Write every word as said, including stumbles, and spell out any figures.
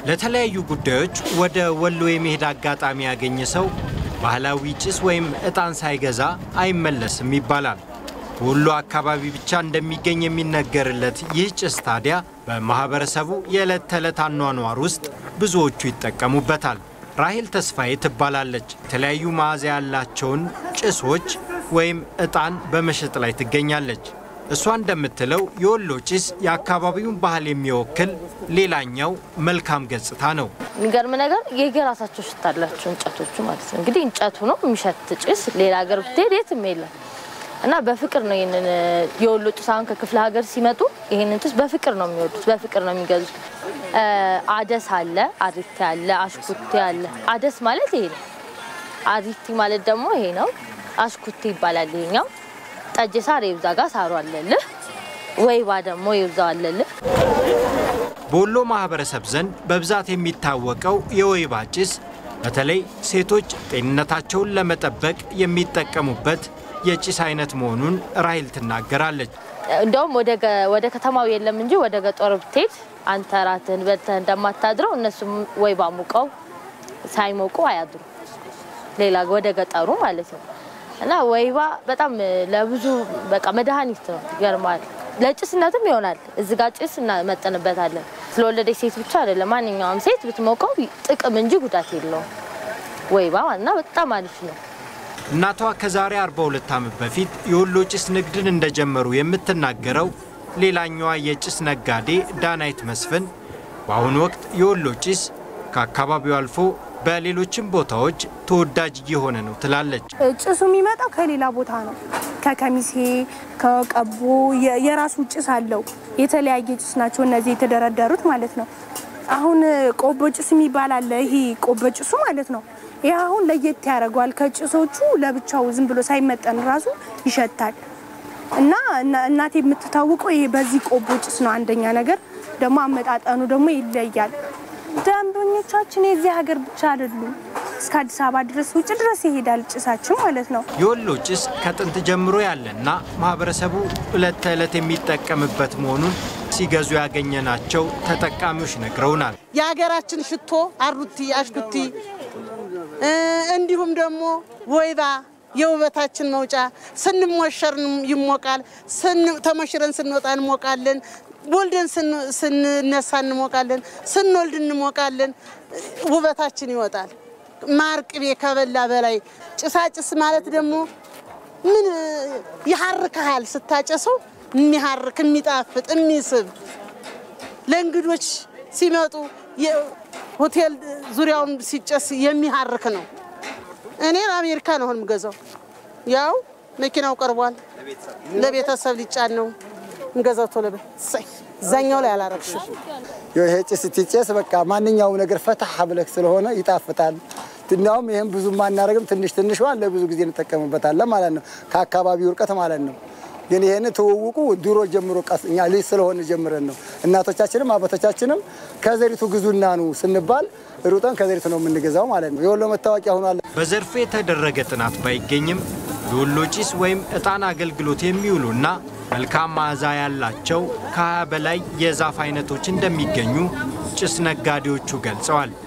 ለተለያዩ ጉዳዮች ወደ ወሎ የመሄድ አጋጣሚ ያገኘ ሰው ባህላዊ ጭስ ወይም እጣን ሳይገዛ አይመለስም ይባላል። ወሎ አካባቢ ብቻ እንደሚገኝ የሚነገርለት ይህ ጭስ ታዲያ በማህበረሰቡ የዕለት ተዕለት አኗኗር ውስጥ ብዙዎቹ ይጠቀሙበታል። ራሄል ተስፋዬ ትባላለች። የተለያዩ መዓዛ ያላቸውን ጭሶች ወይም እጣን በመሸጥ ላይ ትገኛለች። እሷ እንደምትለው የወሎ ጭስ የአካባቢውን ባህል የሚወክል ሌላኛው መልካም ገጽታ ነው። የሚገርም ነገር የየራሳቸው ሽታ አላቸው እንጨቶቹ ማለት ነው። እንግዲህ እንጨቱ ነው የሚሸት ጭስ ሌላ ሀገር ብትሄድ የትም የለም እና በፍቅር ነው ይሄንን የወሎ ጭስ አሁን ከክፍለ ሀገር ሲመጡ ይሄንን ጭስ በፍቅር ነው የሚወዱት፣ በፍቅር ነው የሚገዙት። አደስ አለ፣ አሪቲ አለ፣ አሽኩቲ አለ። አደስ ማለት ይሄ ነው። አሪቲ ማለት ደግሞ ይሄ ነው። አሽኩቲ ይባላል ይሄኛው። ጠጅ ሳር ይብዛ ጋር ሳሩ አለልህ፣ ወይባ ደግሞ ይብዛው አለልህ። በወሎ ማህበረሰብ ዘንድ በብዛት የሚታወቀው የወይባ ጭስ በተለይ ሴቶች ጤንነታቸውን ለመጠበቅ የሚጠቀሙበት የጭስ አይነት መሆኑን ራሄል ትናገራለች። እንደውም ወደ ወደ ከተማው የለም እንጂ ወደ ገጠር ብትሄድ አንተ ራትህን በልተህ እንደማታድረው እነሱም ወይባ ሙቀው ሳይሞቁ አያድሩ፣ ሌላ ወደ ገጠሩ ማለት ነው። እና ወይባ በጣም ለብዙ በቃ መድኃኒት ነው። ይገርማል። ለጭስነትም ይሆናል። እዚህ ጋር ጭስ እናመጣንበታለን። ስለወለደች ሴት ብቻ አይደለም፣ ማንኛውም ሴት ብትሞቀው ጥቅም እንጂ ጉዳት የለውም ወይባ እና በጣም አሪፍ ነው። እናቷ ከዛሬ አርባ ሁለት ዓመት በፊት የወሎ ጭስ ንግድን እንደጀመሩ የምትናገረው ሌላኛዋ የጭስ ነጋዴ ዳናይት መስፍን በአሁኑ ወቅት የወሎ ጭስ ከአካባቢው አልፎ በሌሎችም ቦታዎች ተወዳጅ እየሆነ ነው ትላለች። ጭሱ የሚመጣው ከሌላ ቦታ ነው። ከከሚሴ ከቀቦ የራሱ ጭስ አለው። የተለያየ ጭስ ናቸው እነዚህ የተደረደሩት ማለት ነው። አሁን ቆቦ ጭስ የሚባል አለ። ይሄ ቆቦ ጭሱ ማለት ነው። ይሄ አሁን ለየት ያደርገዋል ከጭሶቹ ለብቻው ዝም ብሎ ሳይመጠን ራሱ ይሸታል። እና እናቴ የምትታወቀው ይሄ በዚህ ቆቦ ጭስ ነው። አንደኛ ነገር ደግሞ አመጣጣኑ ደግሞ ይለያል። ደንበኞቻችን የዚህ ሀገር ብቻ አይደሉም፣ እስከ አዲስ አበባ ድረስ ውጭ ድረስ ይሄዳል ጭሳችን ማለት ነው። የወሎ ጭስ ከጥንት ጀምሮ ያለና ማህበረሰቡ ዕለት ተዕለት የሚጠቀምበት መሆኑን ሲገዙ ያገኘናቸው ተጠቃሚዎች ነግረውናል። የሀገራችን ሽቶ አሩቲ አሽኩቲ እንዲሁም ደግሞ ወይባ የውበታችን መውጫ ስንሞሸር ይሞቃል፣ ስን ተመሽረን ስንወጣ እንሞቃለን፣ ወልደን ስንነሳ እንሞቃለን፣ ስንወልድ እንሞቃለን። ውበታችን ይወጣል። ማርቅቤ ከበላ በላይ ጭሳጭስ ማለት ደግሞ ምን ይሐርካል ስታጨሰው የሚሐርክ የሚጣፍጥ የሚስብ ለእንግዶች ሲመጡ ሆቴል ዙሪያውን ሲጨስ የሚሐርክ ነው። እኔ አሜሪካ ነው ሆነ ምገዛው ያው መኪናው ቀርቧል ለቤተሰብ ሊጫን ነው እንገዛው ተለበ ሳይ ዛኛው ላይ አላረክሽ ይሄ ጭስ ትጨስ በቃ ማንኛው ነገር ፈታህ ብለክ ስለሆነ ይጣፍጣል። ትናውም ይሄን ብዙ ማናረግም ትንሽ ትንሽ ዋን ለብዙ ጊዜ እንጠቀምበታለን ማለት ነው ከአካባቢው ርቀት ማለት ነው። ግን ይሄን ተወውቁ ድሮ ጀምሮ ቀስኛ ልጅ ስለሆነ ጀምረን ነው እናቶቻችንም አባቶቻችንም ከዘሪቱ ግዙና ነው ስንባል ሩጠን ከዘሪቱ ነው የምንገዛው ማለት ነው። የወሎ መታወቂያ ሆኗል። በዘርፉ የተደረገ ጥናት ባይገኝም የወሎ ጭስ ወይም እጣን አገልግሎት የሚውሉና መልካም መዓዛ ያላቸው ከሀያ በላይ የዛፍ አይነቶች እንደሚገኙ ጭስ ነጋዴዎቹ ገልጸዋል።